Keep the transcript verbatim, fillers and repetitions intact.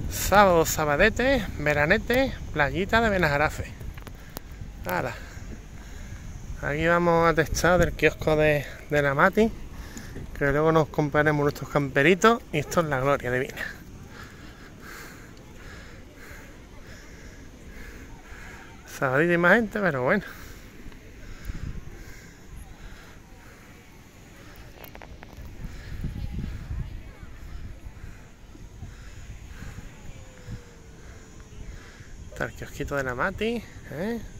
Sábado, sabadete, veranete, playita de Benajarafe. Ahora, aquí vamos a testar del kiosco de, de la Mati, que luego nos compraremos nuestros camperitos y esto es la gloria divina. Sabadito y más gente, pero bueno. Está el kiosquito de la Mati, ¿eh?